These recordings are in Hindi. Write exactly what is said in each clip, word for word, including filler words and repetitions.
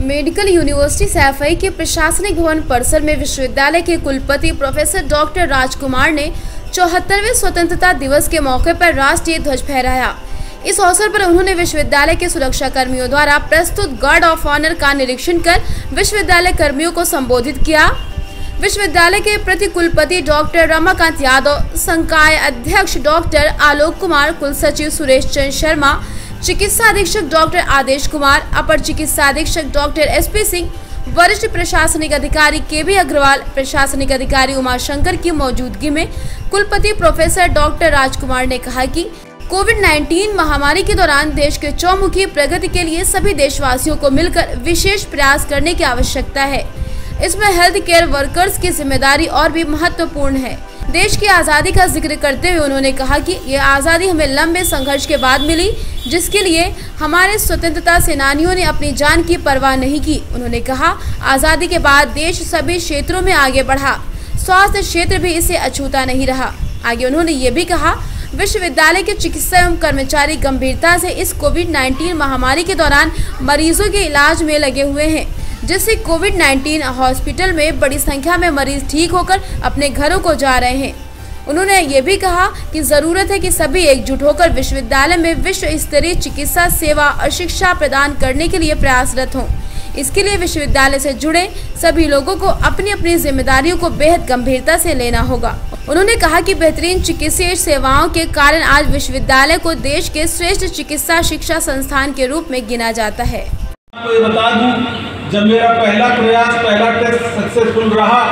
मेडिकल यूनिवर्सिटी सैफई के प्रशासनिक भवन परिसर में विश्वविद्यालय के कुलपति प्रोफेसर डॉक्टर राजकुमार ने चौहत्तरवें स्वतंत्रता दिवस के मौके पर राष्ट्रीय ध्वज फहराया। इस अवसर पर उन्होंने विश्वविद्यालय के सुरक्षा कर्मियों द्वारा प्रस्तुत गार्ड ऑफ ऑनर का निरीक्षण कर विश्वविद्यालय कर्मियों को संबोधित किया। विश्वविद्यालय के प्रति कुलपति डॉक्टर रमाकांत यादव, संकाय अध्यक्ष डॉक्टर आलोक कुमार, कुलसचिव सुरेश चंद्र शर्मा, चिकित्सा अधीक्षक डॉक्टर आदेश कुमार, अपर चिकित्सा अधीक्षक डॉक्टर एस पी सिंह, वरिष्ठ प्रशासनिक अधिकारी के बी अग्रवाल, प्रशासनिक अधिकारी उमा शंकर की मौजूदगी में कुलपति प्रोफेसर डॉक्टर राजकुमार ने कहा कि कोविड उन्नीस महामारी के दौरान देश के चौमुखी प्रगति के लिए सभी देशवासियों को मिलकर विशेष प्रयास करने की आवश्यकता है। इसमें हेल्थ केयर वर्कर्स की जिम्मेदारी और भी महत्वपूर्ण है। देश की आज़ादी का जिक्र करते हुए उन्होंने कहा कि ये आज़ादी हमें लंबे संघर्ष के बाद मिली, जिसके लिए हमारे स्वतंत्रता सेनानियों ने अपनी जान की परवाह नहीं की। उन्होंने कहा, आज़ादी के बाद देश सभी क्षेत्रों में आगे बढ़ा, स्वास्थ्य क्षेत्र भी इसे अछूता नहीं रहा। आगे उन्होंने ये भी कहा, विश्वविद्यालय के चिकित्सा एवं कर्मचारी गंभीरता से इस कोविड उन्नीस महामारी के दौरान मरीजों के इलाज में लगे हुए हैं, जिससे कोविड उन्नीस हॉस्पिटल में बड़ी संख्या में मरीज ठीक होकर अपने घरों को जा रहे हैं। उन्होंने ये भी कहा कि जरूरत है कि सभी एकजुट होकर विश्वविद्यालय में विश्व स्तरीय चिकित्सा सेवा और शिक्षा प्रदान करने के लिए प्रयासरत हों। इसके लिए विश्वविद्यालय से जुड़े सभी लोगों को अपनी अपनी जिम्मेदारियों को बेहद गंभीरता से लेना होगा। उन्होंने कहा कि बेहतरीन चिकित्सीय सेवाओं के कारण आज विश्वविद्यालय को देश के श्रेष्ठ चिकित्सा शिक्षा संस्थान के रूप में गिना जाता है। तो ये बता दूं, जब मेरा पहला प्रयास पहला टेस्ट सक्सेसफुल रहा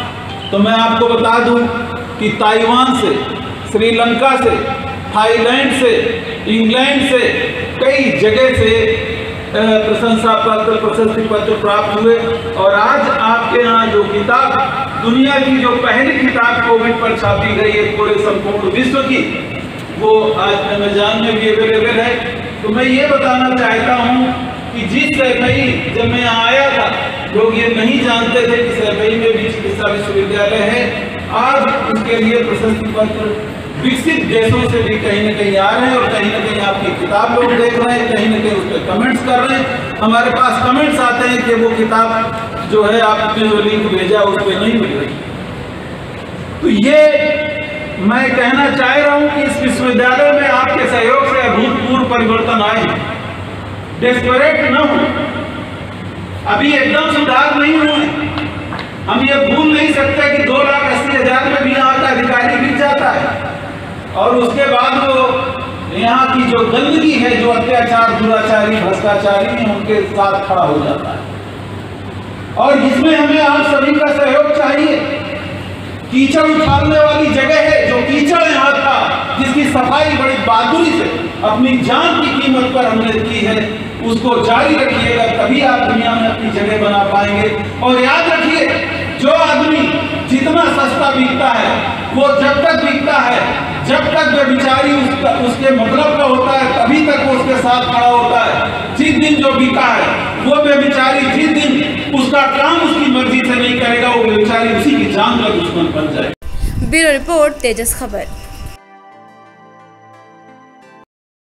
तो मैं आपको बता दूं कि ताइवान से, श्रीलंका से, थाईलैंड से, इंग्लैंड से, कई जगह से प्रशंसा पत्र, प्रशस्ति पत्र प्राप्त हुए। और आज आपके यहाँ जो किताब, दुनिया की जो पहली किताब कोविड पर छापी गई है पूरे संपूर्ण विश्व की, वो आज अमेज़न में भी अवेलेबल है। तो मैं ये बताना चाहता हूँ कि जिस सैफई जब मैं आया था, लोग ये नहीं जानते थे कि सैफई में भी चिकित्सा विश्वविद्यालय है। आज उसके लिए प्रशस्ति पत्र विकसित देशों से भी कहीं न कहीं आ रहे हैं और कहीं न कहीं आपकी किताब लोग देख रहे हैं, कहीं न कहीं उस पर कमेंट्स कर रहे हैं। हमारे पास कमेंट्स आते हैं कि वो किताब जो है आपने जो लिंक भेजा उस पर नहीं मिल रही। तो ये मैं कहना चाह रहा हूँ कि इस विश्वविद्यालय में आपके सहयोग से अभूतपूर्व परिवर्तन आए। डेस्परेट न हो, अभी एकदम सुधार नहीं हुए। हम ये भूल नहीं सकते कि दो लाख अस्सी हजार में भी यहाँ का अधिकारी बिक जाता है और उसके बाद वो यहाँ की जो गंदगी है, जो अत्याचार, दुराचारी, भ्रष्टाचारी हैं, उनके साथ खड़ा हो जाता है। और इसमें हमें आप सभी का सहयोग चाहिए। कीचड़ उठाने वाली जगह है, जो कीचड़ यहाँ था, जिसकी सफाई बड़ी बहादुरी से अपनी जान की कीमत पर हमने की है, उसको जारी रखिएगा, तभी आप दुनिया में अपनी जगह बना पाएंगे। और याद रखिए, जो आदमी जितना सस्ता बिकता है, वो जब तक बिकता है, जब तक बेचारी उसका उसके मतलब का होता है, तभी तक वो उसके साथ खड़ा होता है। जिस दिन जो बिका है, वो बेचारी जिस दिन उसका काम उसकी मर्जी से नहीं करेगा, वो बेचारी उसी की जान का दुश्मन बन जाए। ब्यूरो रिपोर्ट, तेजस खबर।